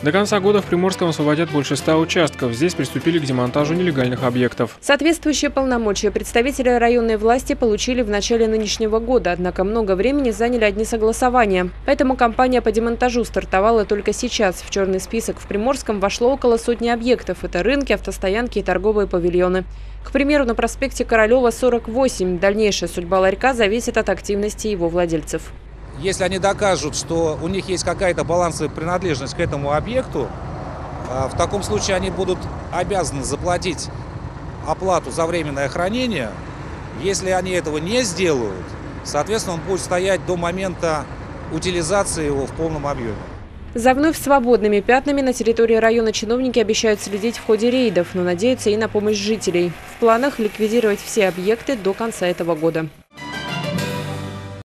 До конца года в Приморском освободят больше 100 участков. Здесь приступили к демонтажу нелегальных объектов. Соответствующие полномочия представители районной власти получили в начале нынешнего года, однако много времени заняли одни согласования. Поэтому кампания по демонтажу стартовала только сейчас. В черный список в Приморском вошло около сотни объектов. Это рынки, автостоянки и торговые павильоны. К примеру, на проспекте Королева 48. Дальнейшая судьба ларька зависит от активности его владельцев. Если они докажут, что у них есть какая-то балансовая принадлежность к этому объекту, в таком случае они будут обязаны заплатить оплату за временное хранение. Если они этого не сделают, соответственно, он будет стоять до момента утилизации его в полном объеме. За вновь свободными пятнами на территории района чиновники обещают следить в ходе рейдов, но надеются и на помощь жителей. В планах ликвидировать все объекты до конца этого года.